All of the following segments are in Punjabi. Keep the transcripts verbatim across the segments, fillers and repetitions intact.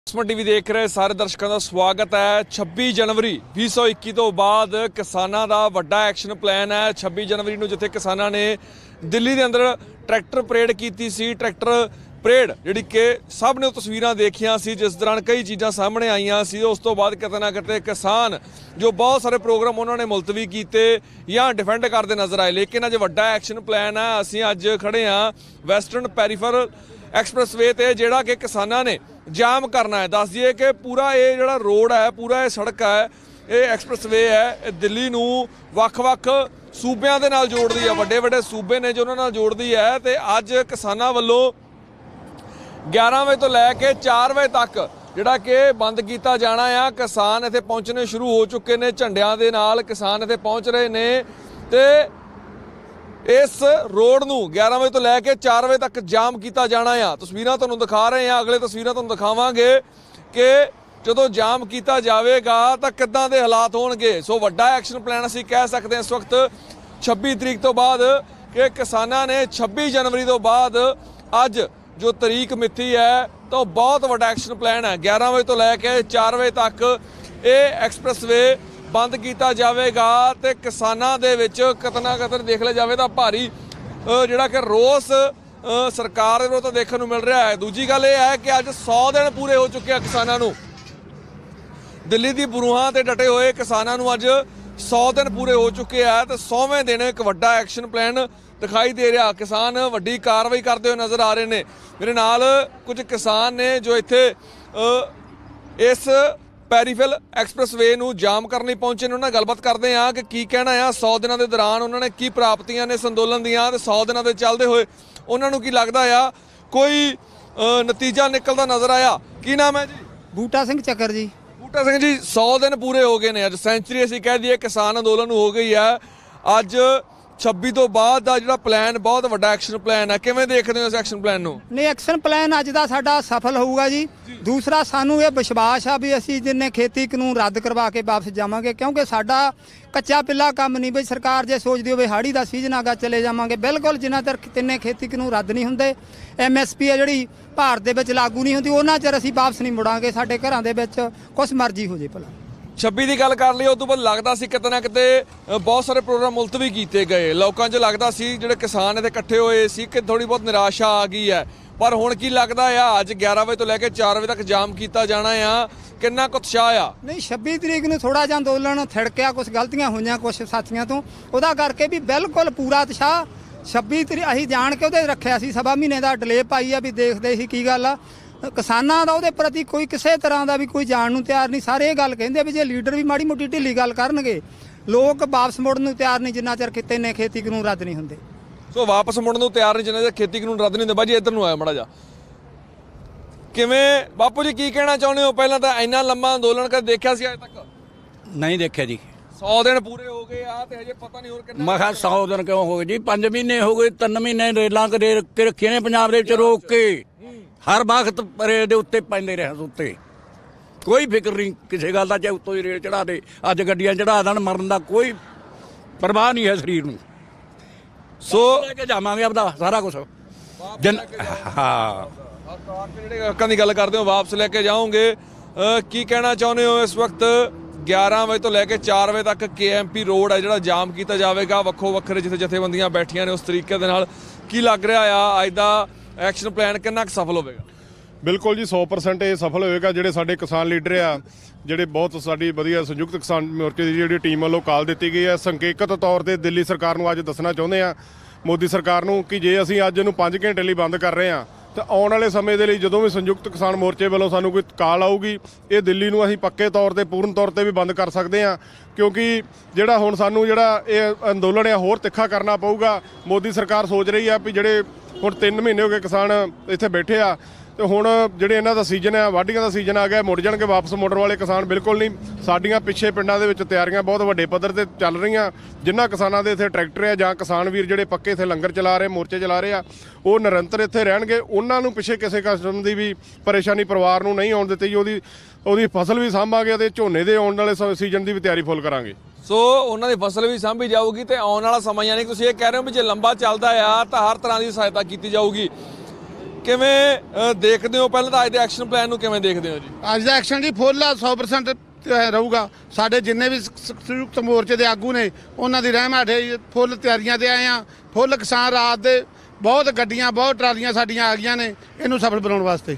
ਸਮਾ टीवी देख रहे सारे दर्शकों का स्वागत है। छब्बी जनवरी भी सौ इक्की तो बाद किसानों का वड्डा एक्शन प्लान है। छब्बी जनवरी को जिथे किसानों ने दिल्ली के अंदर ट्रैक्टर परेड की सी, ट्रैक्टर परेड जी कि सब ने तस्वीरां देखिया सी, जिस दौरान कई चीज़ां सामने आईयां सी। उस तो बाद किते ना किते किसान जो बहुत सारे प्रोग्राम उन्होंने मुलतवी किए या डिफेंड करते नज़र आए, लेकिन अज वड्डा एक्शन प्लान है। असीं अज खड़े हाँ वैसटर्न पैरीफेरल एक्सप्रैसवे ते जिहड़ा कि किसानों ने जाम करना है। दस दिए कि पूरा ये जिहड़ा रोड है, पूरा ये सड़क है, ये एक्सप्रैसवे है, ये दिल्ली नूं वख-वख सूबिਆਂ ਦੇ ਨਾਲ जोड़ती है। ਵੱਡੇ ਵੱਡੇ सूबे ने जो उन्होंने जोड़ती है। तो अज किसानों वालों ग्यारह वजे तो लैके चार वजे तक जिहड़ा कि बंद किया जाना है। किसान इत्थे पहुँचने शुरू हो चुके हैं, झंडियां दे नाल किसान इत्थे पहुँच रहे हैं। तो इस रोड नूं ग्यारह वजे तो लैके चार वजे तक जाम किया जाना है। तस्वीरां तुहानूं दिखा रहे हैं, अगले तस्वीरां तुहानूं दिखावांगे कि जदों जाम किया जाएगा तो किदां दे हालात होणगे। सो वड्डा एक्शन प्लान असीं कह सकते हैं इस वक्त छब्बी तरीक तो बाद कि किसानां ने छब्बी जनवरी तो बाद अज जो तरीक मिथी है तो बहुत वड्डा एक्शन प्लान है। ग्यारह बजे तो लैके चार बजे तक ये एक्सप्रैसवे बंद किया जाएगा। तो किसानों के विच किते ना किते देख लिया जाए तो भारी जिहड़ा कि रोस सरकार विरोध तो देखने मिल रहा है। दूजी गल यह है कि अज सौ दिन पूरे हो चुके हैं किसानों नूं, दिल्ली की बुरूहां ते डटे हुए किसानों नूं अज सौ दिन पूरे हो चुके हैं। तो सौवें दिन एक वड्डा एक्शन प्लान दिखाई दे रहा। किसान वड्डी कार्रवाई करते हुए नज़र आ रहे हैं। मेरे नाल कुछ किसान ने जो इत्थे इस पैरीफेरल एक्सप्रैसवे नूं जाम करने पहुंचे ने, उन्होंने गलबात करते हैं कि की कहना है सौ दिनों के दौरान उन्होंने की प्राप्तियां ने इस अंदोलन दियां। ते सौ दिनों के चलते हुए उन्होंने की लगता है कोई नतीजा निकलता नज़र आया। की नाम है जी? बूटा सिंह चक्कर जी। बूटा सिंह जी, सौ दिन पूरे हो गए ने, अज सेंचुरी असीं कह दईए किसान अंदोलन हो गई है। अज छब्बी तो बाद का जिहड़ा प्लान बहुत वड्डा एक्शन प्लान है, किवें देखदे हो इस एक्शन प्लान नूं? नहीं, एक्शन प्लान अज दा साडा सफल होऊगा जी। दूसरा सानू ये विश्वास आ भी असीं जिन्ने खेती कानून रद्द करवा के वापस जावांगे, क्योंकि साडा कच्चा पिल्ला काम नहीं भी सरकार जे सोचदी होवे हाड़ी दा सीजन आगा चले जावांगे। बिल्कुल जिन्ना चਿਰ तिन्ने खेती कानून रद्द नहीं हुंदे, एम एस पी है जिहड़ी भारत दे विच लागू नहीं हुंदी, उन्ना चਿਰ असीं वापस नहीं मुड़ांगे। साडे घरां दे विच कुछ मर्जी हो जे भला। छब्बी की गल कर ली, उस तो बाद लगता सी किते ना किते बहुत सारे प्रोग्राम मुलतवी किए गए। लोगों च लगता सी जिहड़े किसान इत्थे इकट्ठे होए सी कि थोड़ी बहुत निराशा आ गई है, पर हुण की लगता है अज ग्यारह बजे तो लैके चार बजे तक जाम किया जाना है, कितना कुछ उत्साह आ? नहीं, छब्बी तरीक नूं थोड़ा जिहा अंदोलन थिड़किया, कुछ गलतियां होईयां कुछ साथियों तो, उहदा करके भी बिल्कुल पूरा उत्साह छब्बी तरीक असीं जाण के उहदे रखिया सी। सवा महीने का डिले पाई आ भी देखदे सी की गल आ। किसानां दा उहदे प्रति कोई किसी तरह का भी कोई जाण नूं तैयार नहीं। सारे ये गल कहिंदे भी जे लीडर भी माड़ी मोटी ढिल्ली गल करनगे, लोग वापस मुड़न नूं तैयार नहीं जिन्ना चਿਰ किते ने खेती कानून रद्द नहीं हुंदे। सो वापस मुड़न नूं तैयार नहीं जिन्ना चਿਰ खेती कानून रद्द नहीं हुंदे। बाजी इधर नूं आया माड़ा जा, किवें बापू जी की कहना चाहुंदे हो? पहलां तां इन्ना लंबा अंदोलन कदे देखिया सी अज तक? नहीं देखिया जी। सौ दिन पूरे हो गए आ ते हजे पता नहीं होर किन्ना। मैं कहा सौ दिन क्यों हो गए जी? पांच महीने हो गए, तीन महीने रेलां के रखियां ने पंजाब दे विच रोक के, हर वक्त रेल के उत्ते पैंदे रहे उत्ते, कोई फिक्र नहीं किसी गल का। चाहे उत्तों ही रेल चढ़ा दे, अज गड्डियां चढ़ा देन, मरन का कोई परवाह नहीं है शरीर में। सो लेके जावांगे अपना सारा कुछ जन। हाँ, हक्कां दी गल करदे हो, वापस लेके जाओगे। की कहना चाहुंदे हो? इस वक्त ग्यारह बजे तो लैके चार बजे तक के एम पी रोड है जिहड़ा जाम किया जाएगा। वक्खो वक्खरे जिथे जथेबंदियां बैठियां ने उस तरीके दे नाल की लग रहा है अज दा एक्शन प्लान कितना सफल होगा? बिल्कुल जी, सौ परसेंट ये सफल होएगा। जिहड़े साडे किसान लीडर आ, जिहड़े बहुत साडी वधिया संयुक्त किसान मोर्चे की जिहड़ी टीम वालों कॉल दी गई है, संकेतक तौर पर दिल्ली सरकार नूं अज दसना चाहुंदे आ, मोदी सरकार नूं कि जे असीं अज इहनूं पांच घंटे लई बंद कर रहे हैं तो आने वाले समय के लिए जदों भी संयुक्त किसान मोर्चे वालों सानू कोई कॉल आऊगी, ये दिल्ली नूं असीं पक्के तौर पर पूर्ण तौर पर भी बंद कर सकते हैं। क्योंकि जिहड़ा हुण सानू जिहड़ा ये अंदोलन है होर तिखा करना पऊगा। मोदी सरकार सोच रही है भी जिहड़े हुण तीन महीने हो गए किसान इत्थे बैठे आ, तो हुण जिहड़े इन्हां दा सीजन है, वाढियां दा सीजन आ गया, मुड़ जाणगे वापस। मुड़न वाले किसान बिल्कुल नहीं। साडियां पिछे पिंडां दे विच तैयारियां बहुत वड्डे पद्धर ते चल रहीआं। जिन्हां किसानां दे इत्थे ट्रैक्टर है जां किसान वीर जिहड़े पक्के इत्थे लंगर चला रहे, मोर्चे चला रहे आ, ਉਹ ਨਿਰੰਤਰ ਇੱਥੇ ਰਹਿਣਗੇ। ਉਹਨਾਂ ਨੂੰ ਪਿੱਛੇ ਕਿਸੇ ਕਿਸਮ ਦੀ ਵੀ ਪਰੇਸ਼ਾਨੀ ਪਰਿਵਾਰ ਨੂੰ ਨਹੀਂ ਆਉਣ ਦਿੱਤੀ। ਉਹਦੀ ਉਹਦੀ ਫਸਲ ਵੀ ਸਾਂਭਾਂਗੇ ਤੇ ਝੋਨੇ ਦੇ ਆਉਣ ਵਾਲੇ ਸੀਜ਼ਨ ਦੀ ਵੀ ਤਿਆਰੀ ਫੁੱਲ ਕਰਾਂਗੇ। ਸੋ ਉਹਨਾਂ ਦੀ ਫਸਲ ਵੀ ਸਾਂਭੀ ਜਾਊਗੀ ਤੇ ਆਉਣ ਵਾਲਾ ਸਮਾਂ, ਯਾਨੀ ਤੁਸੀਂ ਇਹ ਕਹਿ ਰਹੇ ਹੋ ਵੀ ਜੇ ਲੰਬਾ ਚੱਲਦਾ ਆ ਤਾਂ ਹਰ ਤਰ੍ਹਾਂ ਦੀ ਸਹਾਇਤਾ ਕੀਤੀ ਜਾਊਗੀ। ਕਿਵੇਂ ਅ, ਦੇਖਦੇ ਹੋ? ਪਹਿਲਾਂ ਤਾਂ ਅੱਜ ਦੇ ਐਕਸ਼ਨ ਪਲਾਨ ਨੂੰ ਕਿਵੇਂ ਦੇਖਦੇ ਹੋ ਜੀ? ਅੱਜ ਦਾ ਐਕਸ਼ਨ ਜੀ ਫੁੱਲ ਆ ਸੌ ਪਰਸੈਂਟ ਰਹੂਗਾ। ਸਾਡੇ ਜਿੰਨੇ ਵੀ ਸ- ਸੰਯੁਕਤ ਮੋਰਚੇ ਦੇ ਆਗੂ ਨੇ ਉਹਨਾਂ ਦੀ ਰਹਿਮਤ ਹੈ, ਫੁੱਲ ਤਿਆਰੀਆਂ ਤੇ ਆਏ ਆ। ਫੁੱਲ ਕਿਸਾਨ ਰਾਤ ਦੇ ਬਹੁਤ ਗੱਡੀਆਂ ਬਹੁਤ ਟਰਾਲੀਆਂ ਸਾਡੀਆਂ ਆ ਗਈਆਂ ਨੇ ਇਹਨੂੰ ਸਫਲ ਬਣਾਉਣ ਵਾਸਤੇ।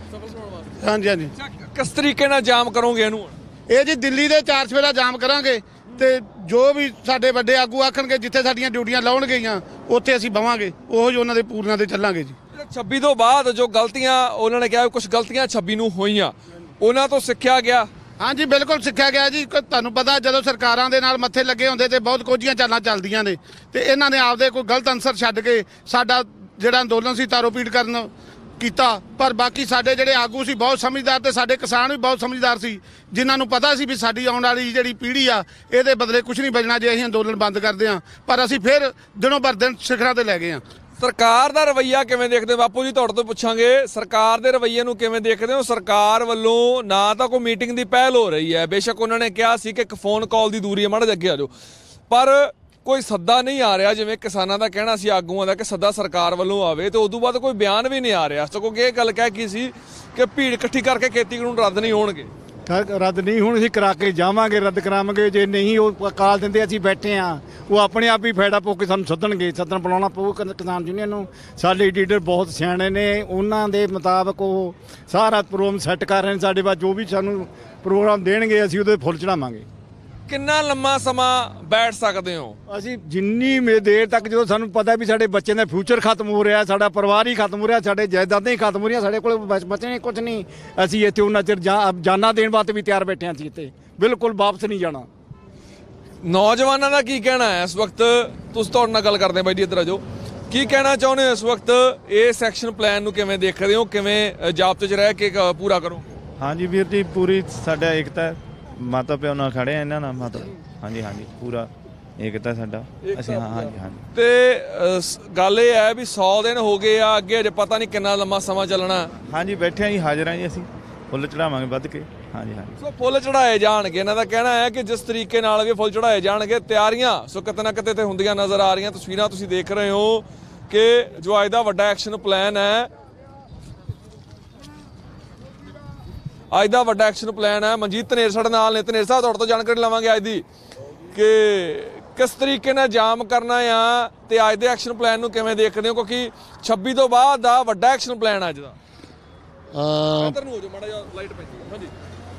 ਹਾਂਜੀ ਹਾਂਜੀ। ਕਿਸ ਤਰੀਕੇ ਨਾਲ ਜਾਮ ਕਰੋਗੇ ਇਹਨੂੰ? ਇਹ ਜੀ ਦਿੱਲੀ ਦੇ ਚਾਰ ਸਵੇਰਾ ਜਾਮ ਕਰਾਂਗੇ ਤੇ ਜੋ ਵੀ ਸਾਡੇ ਵੱਡੇ ਆਗੂ ਆਖਣਗੇ ਜਿੱਥੇ ਸਾਡੀਆਂ ਡਿਊਟੀਆਂ ਲਾਉਣ ਗਈਆਂ ਉੱਥੇ ਅਸੀਂ ਬਵਾਂਗੇ, ਉਹੋ ਜਿਹੇ ਉਹਨਾਂ ਦੇ ਪੂਰੀਆਂ ਤੇ ਚੱਲਾਂਗੇ ਜੀ। ਛੱਬੀ ਤੋਂ ਬਾਅਦ ਜੋ ਗਲਤੀਆਂ ਉਹਨਾਂ ਨੇ ਕਿਹਾ ਕੁਝ ਗਲਤੀਆਂ ਛੱਬੀ ਨੂੰ ਹੋਈਆਂ, ਉਹਨਾਂ ਤੋਂ ਸਿੱਖਿਆ ਗਿਆ। ਹਾਂਜੀ ਬਿਲਕੁਲ ਸਿੱਖਿਆ ਗਿਆ ਜੀ। ਕ- ਤੁਹਾਨੂੰ ਪਤਾ ਜਦੋਂ ਸਰਕਾਰਾਂ ਦੇ ਨਾਲ ਮੱਥੇ ਲੱਗੇ ਹੁੰਦੇ ਤੇ ਬਹੁਤ ਕੋਝੀਆਂ ਚਾਲਾਂ ਚੱਲਦੀਆਂ ਨੇ ਤੇ ਇਹਨਾਂ ਨੇ ਆਪਦੇ ਕੋਈ ਗਲਤ ਅਨਸਰ ਛੱਡ ਕੇ ਸਾਡਾ ਜਿਹੜਾ ਅੰਦੋਲਨ ਸੀ ਤਾਰੋਪੀਟ ਕਰਨ ਕੀਤਾ। ਪਰ ਬਾਕੀ ਸਾਡੇ ਜਿਹੜੇ ਆਗੂ ਸੀ ਬਹੁਤ ਸਮਝਦਾਰ ਤੇ ਸਾਡੇ ਕਿਸਾਨ ਵੀ ਬਹੁਤ ਸਮਝਦਾਰ ਸੀ, ਜਿਨ੍ਹਾਂ ਨੂੰ ਪਤਾ ਸੀ ਵੀ ਸਾਡੀ ਆਉਣ ਵਾਲੀ ਜਿਹੜੀ ਪੀੜ੍ਹੀ ਆ ਇਹਦੇ ਬਦਲੇ ਕੁਝ ਨਹੀਂ ਬਚਣਾ ਜੇ ਅਸੀਂ ਅੰਦੋਲਨ ਬੰਦ ਕਰਦੇ ਹਾਂ। ਪਰ ਅਸੀਂ ਫਿਰ ਦਿਨੋਂ ਭਰ ਦਿਨ ਸਿਖਰਾਂ ਤੇ ਲੈ ਗਏ ਹਾਂ। ਸਰਕਾਰ ਦਾ ਰਵੱਈਆ ਕਿਵੇਂ ਦੇਖਦੇ ਹੋ? ਬਾਪੂ ਜੀ ਤੁਹਾਡੇ ਤੋਂ ਪੁੱਛਾਂਗੇ, ਸਰਕਾਰ ਦੇ ਰਵੱਈਏ ਨੂੰ ਕਿਵੇਂ ਦੇਖਦੇ ਹੋ? ਸਰਕਾਰ ਵੱਲੋਂ ਨਾ ਤਾਂ ਕੋਈ ਮੀਟਿੰਗ ਦੀ ਪਹਿਲ ਹੋ ਰਹੀ ਹੈ, ਬੇਸ਼ੱਕ ਉਹਨਾਂ ਨੇ ਕਿਹਾ ਸੀ ਕਿ ਇੱਕ ਫੋਨ ਕਾਲ ਦੀ ਦੂਰੀ ਹੈ, ਮਾੜਾ ਜਿਹਾ ਅੱਗੇ ਆ ਜਾਓ, ਪਰ ਕੋਈ ਸੱਦਾ ਨਹੀਂ ਆ ਰਿਹਾ। ਜਿਵੇਂ ਕਿਸਾਨਾਂ ਦਾ ਕਹਿਣਾ ਸੀ ਆਗੂਆਂ ਦਾ ਕਿ ਸੱਦਾ ਸਰਕਾਰ ਵੱਲੋਂ ਆਵੇ, ਤੇ ਉਦੋਂ ਬਾਅਦ ਕੋਈ ਬਿਆਨ ਵੀ ਨਹੀਂ ਆ ਰਿਹਾ। ਸਗੋਂ ਕਿ ਇਹ ਗੱਲ ਕਹਿ ਕੀ ਸੀ ਕਿ ਭੀੜ ਇਕੱਠੀ ਕਰਕੇ ਖੇਤੀ ਕਾਨੂੰਨ ਰੱਦ ਨਹੀਂ ਹੋਣਗੇ। ਰੱਦ ਨਹੀਂ ਹੁਣ ਅਸੀਂ ਕਰਾ ਕੇ ਜਾਵਾਂਗੇ, ਰੱਦ ਕਰਾਵਾਂਗੇ। ਜੇ ਨਹੀਂ ਉਹ ਕਾਲ ਦਿੰਦੇ ਅਸੀਂ ਬੈਠੇ ਆ, ਉਹ ਆਪਣੇ ਆਪ ਹੀ ਫਾਇਦਾ ਪੋ ਕੇ ਸਾਨੂੰ ਸੱਦਣਗੇ, ਸੱਦਣ ਬੁਲਾਉਣਾ ਪਊ ਕਿਸਾਨ ਯੂਨੀਅਨ ਨੂੰ। ਸਾਡੇ ਲੀਡਰ ਬਹੁਤ ਸਿਆਣੇ ਨੇ, ਉਹਨਾਂ ਦੇ ਮੁਤਾਬਕ ਉਹ ਸਾਰਾ ਪ੍ਰੋਗਰਾਮ ਸੈੱਟ ਕਰ ਰਹੇ ਨੇ। ਸਾਡੇ ਬਾਅਦ ਜੋ ਵੀ ਸਾਨੂੰ ਪ੍ਰੋਗਰਾਮ ਦੇਣਗੇ ਅਸੀਂ ਉਹਦੇ ਫੁੱਲ ਚੜਾਵਾਂਗੇ। ਕਿੰਨਾ ਲੰਮਾ ਸਮਾਂ ਬੈਠ ਸਕਦੇ ਹੋ? ਅਸੀਂ ਜਿੰਨੀ ਮੇ ਦੇਰ ਤੱਕ ਜਦੋਂ ਸਾਨੂੰ ਪਤਾ ਵੀ ਸਾਡੇ ਬੱਚਿਆਂ ਦਾ ਫਿਊਚਰ ਖਤਮ ਹੋ ਰਿਹਾ, ਸਾਡਾ ਪਰਿਵਾਰ ਹੀ ਖਤਮ ਹੋ ਰਿਹਾ, ਸਾਡੇ ਜਾਇਦਾਦਾਂ ਹੀ ਖਤਮ ਹੋ ਰਹੀਆਂ, ਸਾਡੇ ਕੋਲ ਬਚਣੇ ਕੁਝ ਨਹੀਂ, ਅਸੀਂ ਇੱਥੇ ਉਹਨਾਂ ਚਿਰ ਜਾਨਾਂ ਦੇਣ ਵਾਸਤੇ ਵੀ ਤਿਆਰ ਬੈਠੇ ਹਾਂ। ਅਸੀਂ ਇੱਥੇ ਬਿਲਕੁਲ ਵਾਪਸ ਨਹੀਂ ਜਾਣਾ। ਨੌਜਵਾਨਾਂ ਦਾ ਕੀ ਕਹਿਣਾ ਹੈ ਇਸ ਵਕਤ? ਤੁਸੀਂ ਤੁਹਾਡੇ ਨਾਲ ਗੱਲ ਕਰਦੇ ਬਾਈ ਜੀ, ਇੱਧਰ ਆ ਜਾਓ। ਕੀ ਕਹਿਣਾ ਚਾਹੁੰਦੇ ਹੋ ਇਸ ਵਕਤ? ਇਸ ਐਕਸ਼ਨ ਪਲਾਨ ਨੂੰ ਕਿਵੇਂ ਦੇਖਦੇ ਹੋ? ਕਿਵੇਂ ਜਾਬਤੇ 'ਚ ਰਹਿ ਕੇ ਕ- ਪੂਰਾ ਕਰੋ? ਹਾਂਜੀ ਵੀਰ ਜੀ, ਪੂਰੀ ਸਾਡਾ ਏਕਤਾ ਹੈ, ਮਾਤਾ ਪਿਓ ਨਾਲ ਖੜੇ ਆ ਇਹਨਾਂ ਨਾਲ। ਮਾਤਾ ਹਾਂਜੀ ਹਾਂਜੀ ਪੂਰਾ ਏਕਤਾ ਸਾਡਾ। ਅਸੀਂ ਹਾਂ ਹਾਂਜੀ ਹਾਂਜੀ। ਤੇ ਅ, ਸ- ਗੱਲ ਇਹ ਹੈ ਵੀ ਸੌ ਦਿਨ ਹੋ ਗਏ ਆ, ਅੱਗੇ ਅਜੇ ਪਤਾ ਨਹੀਂ ਕਿੰਨਾ ਲੰਮਾ ਸਮਾਂ ਚੱਲਣਾ। ਹਾਂਜੀ ਬੈਠੇ ਆ ਜੀ, ਹਾਜ਼ਰ ਆ ਜੀ, ਅਸੀਂ ਫੁੱਲ ਚੜਾਵਾਂਗੇ ਵੱਧ ਕੇ। ਹਾਂਜੀ ਹਾਂਜੀ। ਸੋ ਫੁੱਲ ਚੜਾਏ ਜਾਣਗੇ। ਇਹਨਾਂ ਦਾ ਕਹਿਣਾ ਹੈ ਕਿ ਜਿਸ ਤਰੀਕੇ ਨਾਲ ਵੀ ਫੁੱਲ ਚੜਾਏ ਜਾਣਗੇ, ਤਿਆਰੀਆਂ ਸੋ ਕਿਤੇ ਨਾ ਕਿਤੇ ਤੇ ਹੁੰਦੀਆਂ ਨਜ਼ਰ ਆ ਰਹੀਆਂ। ਤਸਵੀਰਾਂ ਤੁਸੀਂ ਦੇਖ ਰਹੇ ਹੋ ਕਿ ਜੋ ਅੱਜ ਦਾ ਵੱਡਾ ਐਕਸ਼ਨ ਪਲਾਨ ਹੈ, ਅੱਜ ਦਾ ਵੱਡਾ ਐਕਸ਼ਨ ਪਲਾਨ ਹੈ। ਮਨਜੀਤ ਧਨੇਰ ਸਾਡੇ ਨਾਲ ਨੇ। ਧਨੇਰ ਸਾਹਿਬ ਤੁਹਾਡੇ ਤੋਂ ਜਾਣਕਾਰੀ ਲਵਾਂਗੇ ਅੱਜ ਦੀ ਕਿ ਕਿਸ ਤਰੀਕੇ ਨਾਲ ਜਾਮ ਕਰਨਾ ਆ ਤੇ ਅੱਜ ਦੇ ਐਕਸ਼ਨ ਪਲਾਨ ਨੂੰ ਕਿਵੇਂ ਦੇਖਦੇ ਹੋ? ਕਿਉਂਕਿ ਛੱਬੀ ਤੋਂ ਬਾਅਦ ਦਾ ਵੱਡਾ ਐਕਸ਼ਨ ਪਲਾਨ ਹੈ ਅੱਜ ਦਾ। ਇੱਧਰ ਨੂੰ ਹੋ ਜਾਓ ਮਾੜਾ ਜਿਹਾ, ਲਾਈਟ ਪੈਂਦੀ ਹੈ। ਹਾਂਜੀ।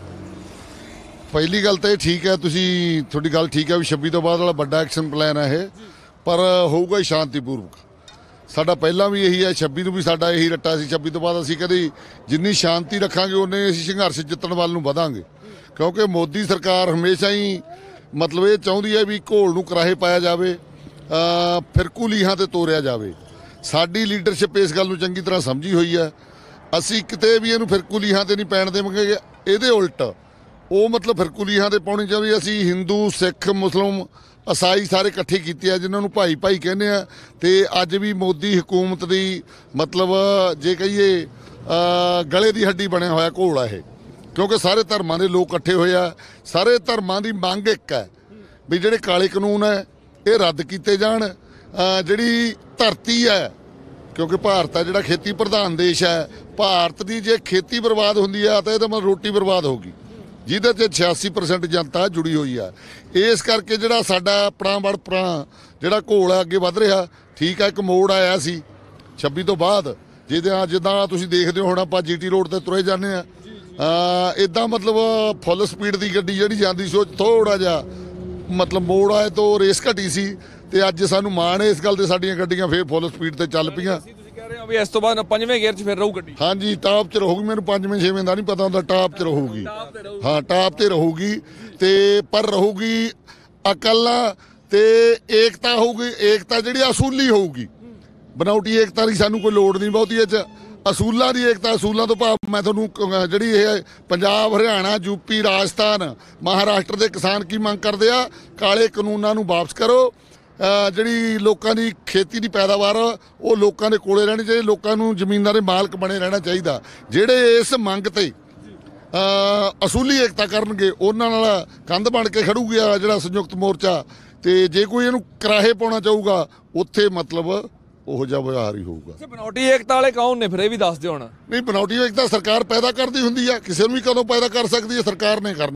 ਪਹਿਲੀ ਗੱਲ ਤਾਂ ਇਹ ਠੀਕ ਹੈ, ਤੁਸੀਂ ਤੁਹਾਡੀ ਗੱਲ ਠੀਕ ਹੈ ਵੀ ਛੱਬੀ ਤੋਂ ਬਾਅਦ ਵਾਲਾ ਵੱਡਾ ਐਕਸ਼ਨ ਪਲਾਨ ਹੈ ਇਹ, ਪਰ ਹੋਊਗਾ ਹੀ ਸ਼ਾਂਤੀਪੂਰਵਕ। ਸਾਡਾ ਪਹਿਲਾਂ ਵੀ ਇਹੀ ਹੈ, ਛੱਬੀ ਨੂੰ ਵੀ ਸਾਡਾ ਇਹੀ ਰੱਟਾ ਸੀ। ਛੱਬੀ ਤੋਂ ਬਾਅਦ ਅਸੀਂ ਕਦੇ ਜਿੰਨੀ ਸ਼ਾਂਤੀ ਰੱਖਾਂਗੇ ਉਨੇ ਅਸੀਂ ਸੰਘਰਸ਼ ਜਿੱਤਣ ਵੱਲ ਨੂੰ ਵਧਾਂਗੇ, ਕਿਉਂਕਿ ਮੋਦੀ ਸਰਕਾਰ ਹਮੇਸ਼ਾ ਹੀ ਮਤਲਬ ਇਹ ਚਾਹੁੰਦੀ ਹੈ ਵੀ ਘੋਲ ਨੂੰ ਕਰਾਹੇ ਪਾਇਆ ਜਾਵੇ, ਫਿਰਕੂ ਲੀਹਾਂ ਤੇ ਤੋਰਿਆ ਜਾਵੇ। ਸਾਡੀ ਲੀਡਰਸ਼ਿਪ ਇਸ ਗੱਲ ਨੂੰ ਚੰਗੀ ਤਰ੍ਹਾਂ ਸਮਝੀ ਹੋਈ ਹੈ। ਅਸੀਂ ਕਿਤੇ ਵੀ ਇਹਨੂੰ ਫਿਰਕੂ ਲੀਹਾਂ ਤੇ ਨਹੀਂ ਪੈਣ ਦੇਵਾਂਗੇ। ਇਹਦੇ ਉਲਟ ਉਹ ਮਤਲਬ ਫਿਰਕੂ ਲੀਹਾਂ ਤੇ ਪਾਉਣੀ ਚਾਹੀਦੀ। ਅਸੀਂ ਹਿੰਦੂ, ਸਿੱਖ, ਮੁਸਲਿਮ, ਈਸਾਈ ਸਾਰੇ ਇਕੱਠੇ ਕੀਤੇ ਆ, ਜਿਨ੍ਹਾਂ ਨੂੰ ਭਾਈ ਭਾਈ ਕਹਿੰਦੇ ਆ। ਤੇ ਅੱਜ ਵੀ ਮੋਦੀ ਹਕੂਮਤ ਦੀ ਮਤਲਬ ਜੇ ਕਹੀਏ ਗਲੇ ਦੀ ਹੱਡੀ ਬਣਿਆ ਹੋਇਆ ਘੋਲ ਆ ਇਹ, ਕਿਉਂਕਿ ਸਾਰੇ ਧਰਮਾਂ ਦੇ ਲੋਕ ਇਕੱਠੇ ਹੋਏ ਆ। ਸਾਰੇ ਧਰਮਾਂ ਦੀ ਮੰਗ ਇੱਕ ਹੈ ਵੀ ਜਿਹੜੇ ਕਾਲੇ ਕਾਨੂੰਨ ਹੈ ਇਹ ਰੱਦ ਕੀਤੇ ਜਾਣ। ਜਿਹੜੀ ਧਰਤੀ ਹੈ, ਕਿਉਂਕਿ ਭਾਰਤ ਹੈ ਜਿਹੜਾ ਖੇਤੀ ਪ੍ਰਧਾਨ ਦੇਸ਼ ਹੈ, ਭਾਰਤ ਦੀ ਜੇ ਖੇਤੀ ਬਰਬਾਦ ਹੁੰਦੀ ਆ ਤਾਂ ਇਹਦਾ ਮਤਲਬ ਰੋਟੀ ਬਰਬਾਦ ਹੋਊਗੀ, ਜਿਹਦੇ 'ਚ ਛਿਆਸੀ ਪਰਸੈਂਟ ਜਨਤਾ ਜੁੜੀ ਹੋਈ ਆ। ਇਸ ਕਰਕੇ ਜਿਹੜਾ ਸਾਡਾ ਪਰਾਂ ਬੜ ਪਰਾਂ ਜਿਹੜਾ ਘੋਲ ਆ ਅੱਗੇ ਵੱਧ ਰਿਹਾ। ਠੀਕ ਆ, ਇੱਕ ਮੋੜ ਆਇਆ ਸੀ ਛੱਬੀ ਤੋਂ ਬਾਅਦ, ਜਿਹਦੇ ਜਿੱਦਾਂ ਤੁਸੀਂ ਦੇਖਦੇ ਹੋ ਹੁਣ ਆਪਾਂ ਜੀਟੀ ਰੋਡ ਤੇ ਤੁਰੇ ਜਾਂਦੇ ਆ, ਇੱਦਾਂ ਮਤਲਬ ਫੁੱਲ ਸਪੀਡ ਦੀ ਗੱਡੀ ਜਿਹੜੀ ਜਾਂਦੀ ਸੀ ਉਹ ਥੋੜਾ ਜਿਹਾ ਮਤਲਬ ਮੋੜ ਆਏ ਤੋਂ ਰੇਸ ਘਟੀ ਸੀ। ਤੇ ਅੱਜ ਸਾਨੂੰ ਮਾਣ ਹੈ ਇਸ ਗੱਲ ਤੇ, ਸਾਡੀਆਂ ਗੱਡੀਆਂ ਫੇਰ ਫੁੱਲ ਸਪੀਡ ਤੇ ਚੱਲ ਪਈਆਂ। ਤੁਸੀਂ ਕਹਿ ਰਹੇ ਹੋ ਵੀ ਇਸ ਤੋਂ ਬਾਅਦ ਪੰਜਵੇਂ ਗੇਅਰ 'ਚ ਫਿਰ ਰਹੂ ਗੱਡੀ? ਹਾਂਜੀ, ਟਾਪ 'ਚ ਰਹੂਗੀ। ਮੈਨੂੰ ਪੰਜਵੇਂ ਛੇਵੇਂ ਦਾ ਨਹੀਂ ਪਤਾ ਹੁੰਦਾ, ਟਾਪ 'ਚ ਰਹੂਗੀ। ਹਾਂ, ਟਾਪ ਤੇ ਰਹੂਗੀ। ਤੇ ਪਰ ਰਹੂਗੀ ਅਕਲਾਂ ਤੇ ਏਕਤਾ ਹੋਊਗੀ। ਏਕਤਾ ਜਿਹੜੀ ਅਸੂਲੀ ਹੋਊਗੀ, ਬਣਾਉਟੀ ਏਕਤਾ ਦੀ ਸਾਨੂੰ ਕੋਈ ਲੋੜ ਨਹੀਂ ਬਹੁਤੀ। ਇਹ 'ਚ ਅਸੂਲਾਂ ਦੀ ਏਕਤਾ। ਅਸੂਲਾਂ ਤੋਂ ਭਾਵ ਮੈਂ ਤੁਹਾਨੂੰ ਜਿਹੜੀ ਇਹ ਪੰਜਾਬ, ਹਰਿਆਣਾ, ਯੂਪੀ, ਰਾਜਸਥਾਨ, ਮਹਾਰਾਸ਼ਟਰ ਦੇ ਕਿਸਾਨ ਕੀ ਮੰਗ ਕਰਦੇ ਆ? ਕਾਲੇ ਕਾਨੂੰਨਾਂ ਨੂੰ ਵਾਪਸ ਕਰੋ। ਜਿਹੜੀ ਲੋਕਾਂ ਦੀ ਖੇਤੀ ਦੀ ਪੈਦਾਵਾਰ ਉਹ ਲੋਕਾਂ ਦੇ ਕੋਲੇ ਰਹਿਣੀ ਚਾਹੀਦੀ। ਲੋਕਾਂ ਨੂੰ ਜ਼ਮੀਨਾਂ ਦੇ ਮਾਲਕ ਬਣੇ ਰਹਿਣਾ ਚਾਹੀਦਾ। ਜਿਹੜੇ ਇਸ ਮੰਗ ਤੇ ਅਸੂਲੀ ਏਕਤਾ ਕਰਨਗੇ ਉਹਨਾਂ ਨਾਲ ਕੰਧ ਬਣ ਕੇ ਖੜੂਗੀ ਜਿਹੜਾ ਸੰਯੁਕਤ ਮੋਰਚਾ। ਤੇ ਜੇ ਕੋਈ ਇਹਨੂੰ ਕਰਾਹੇ ਪਾਉਣਾ ਚਾਹੂਗਾ ਉੱਥੇ ਮਤਲਬ ਉਹੋ ਜਿਹਾ ਵਿਵਹਾਰ ਹੀ ਹੋਊਗਾ। ਅੱਛਾ, ਬਨੌਟੀ ਏਕਤਾ ਵਾਲੇ ਕੌਣ ਨੇ ਫਿਰ ਇਹ ਵੀ ਦੱਸ ਦਿਓ ਹੁਣ। ਨਹੀਂ, ਬਣਾਉਟੀ ਏਕਤਾ ਸਰਕਾਰ ਪੈਦਾ ਕਰਦੀ ਹੁੰਦੀ ਆ, ਕਿਸੇ ਨੂੰ ਵੀ ਕਦੋਂ ਪੈਦਾ ਕਰ ਸਕਦੀ ਹੈ, ਸਰਕਾਰ ਨੇ ਕਰਨੀ।